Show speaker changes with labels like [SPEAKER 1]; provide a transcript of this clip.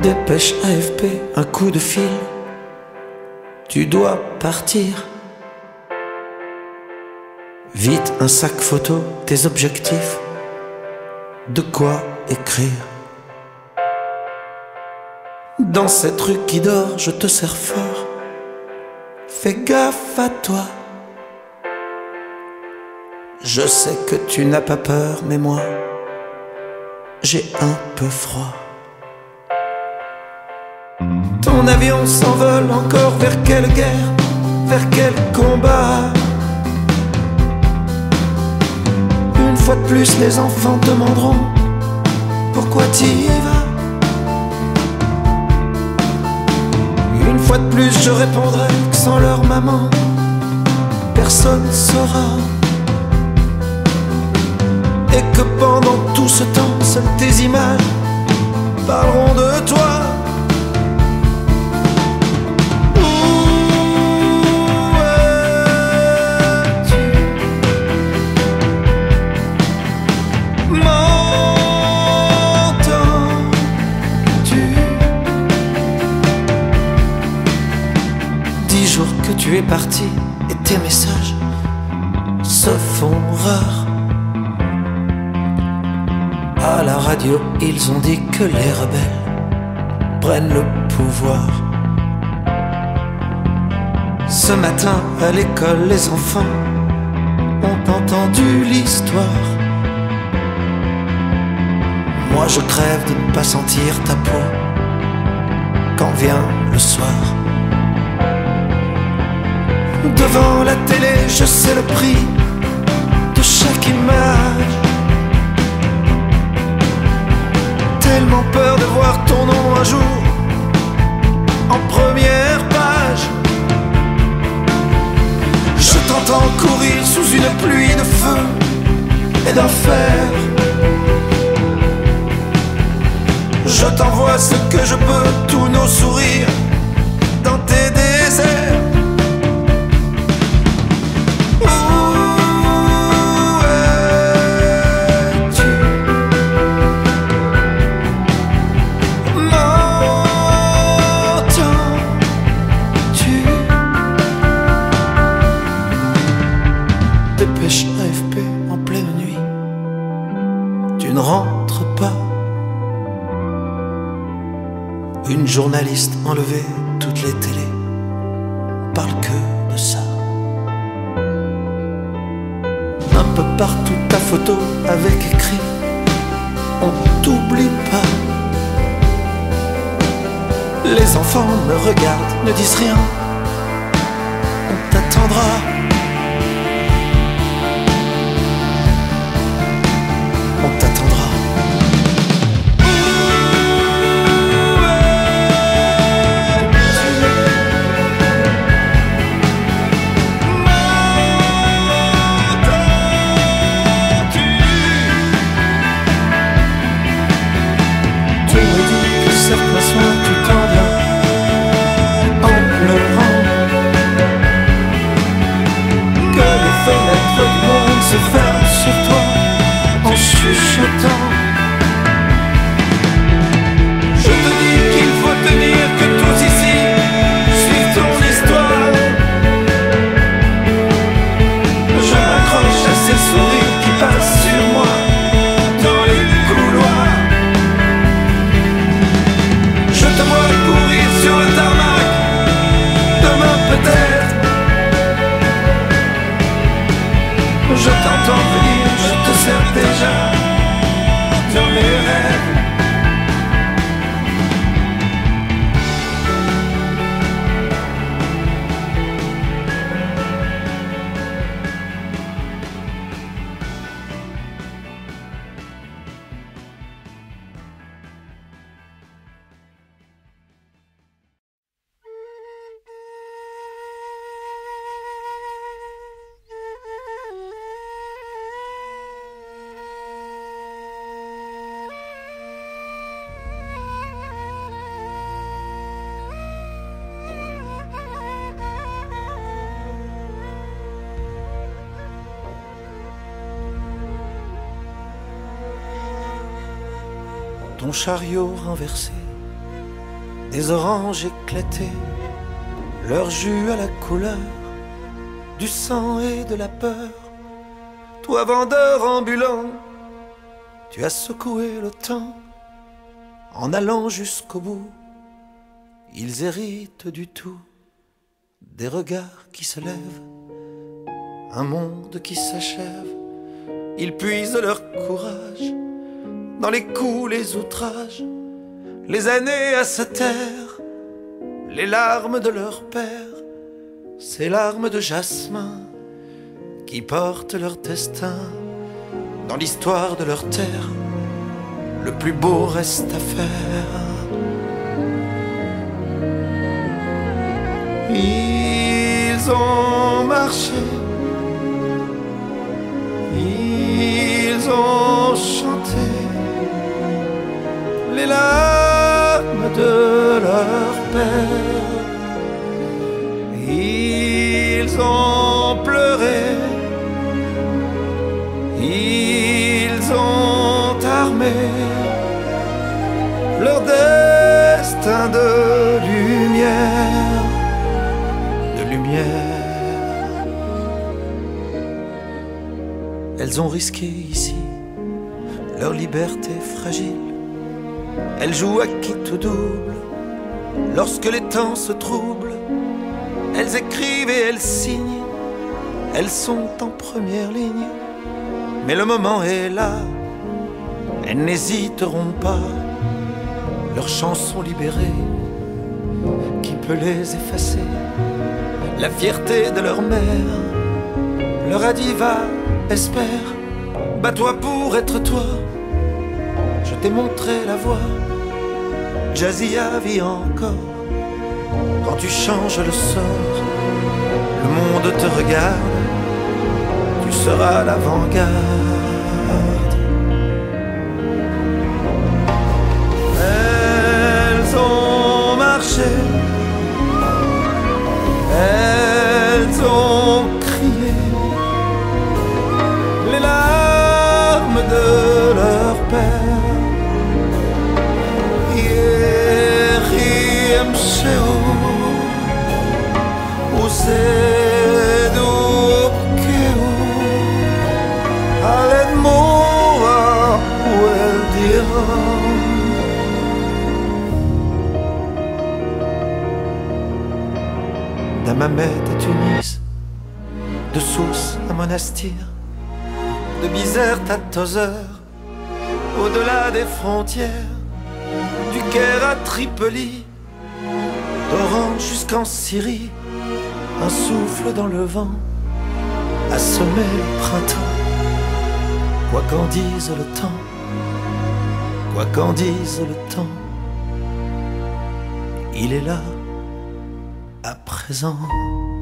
[SPEAKER 1] Dépêche AFP, un coup de fil, tu dois partir. Vite un sac photo, tes objectifs, de quoi écrire. Dans cette rue qui dort, je te serre fort, fais gaffe à toi. Je sais que tu n'as pas peur, mais moi, j'ai un peu froid. Ton avion s'envole encore vers quelle guerre, vers quel combat? Une fois de plus, les enfants demanderont pourquoi t'y vas. Une fois de plus, je répondrai que sans leur maman, personne ne saura. Et que pendant tout ce temps, seules tes images parleront de toi. Que tu es parti et tes messages se font rares. À la radio, ils ont dit que les rebelles prennent le pouvoir. Ce matin, à l'école, les enfants ont entendu l'histoire. Moi, je crève de ne pas sentir ta peau quand vient le soir. Devant la télé, je sais le prix de chaque image. Tellement peur de voir ton nom un jour en première page. Je t'entends courir sous une pluie de feu et d'enfer. Je t'envoie ce que je peux, tous nos sourires dans tes déserts. Dépêche AFP en pleine nuit, tu ne rentres pas. Une journaliste enlevée, toutes les télés parlent que de ça. Un peu partout ta photo avec écrit on t'oublie pas. Les enfants me regardent, ne disent rien, on t'attendra. On t'attendra. Tu me dis que certains soirs tu t'en viens en pleurant, que les fenêtres du monde se ferment sur toi en chuchotant. Je te dis qu'il faut tenir, que tous ici suivent ton histoire. Je m'accroche à ces sourires qui passent sur moi dans les couloirs. Je te vois courir sur le tarmac, demain peut-être. Je t'entends venir, je te sers déjà dans mes rêves. Ton chariot renversé des oranges éclatées, leur jus à la couleur du sang et de la peur. Toi vendeur ambulant, tu as secoué le temps en allant jusqu'au bout. Ils héritent du tout, des regards qui se lèvent, un monde qui s'achève. Ils puisent leur courage dans les coups, les outrages, les années à se taire, les larmes de leur père, ces larmes de jasmin qui portent leur destin dans l'histoire de leur terre. Le plus beau reste à faire. Ils ont marché, ils ont chanté les larmes de leur père. Ils ont pleuré, ils ont armé leur destin de lumière, de lumière. Elles ont risqué ici leur liberté fragile. Elles jouent à quitte ou double lorsque les temps se troublent. Elles écrivent et elles signent, elles sont en première ligne. Mais le moment est là, elles n'hésiteront pas. Leurs chansons libérées, qui peut les effacer? La fierté de leur mère leur a dit va, espère, bats-toi pour être toi. Je t'ai montré la voie, Jazzia vit encore. Quand tu changes le sort, le monde te regarde, tu seras l'avant-garde. Elles ont marché, elles ont crié les larmes de leur père. D'Hammamet à Tunis, de Sousse à Monastir, de Bizerte à Tozeur, au-delà des frontières, du Caire à Tripoli, d'Oran jusqu'en Syrie, un souffle dans le vent a semé le printemps. Quoi qu'en dise le temps, quoi qu'en dise le temps, il est là à présent.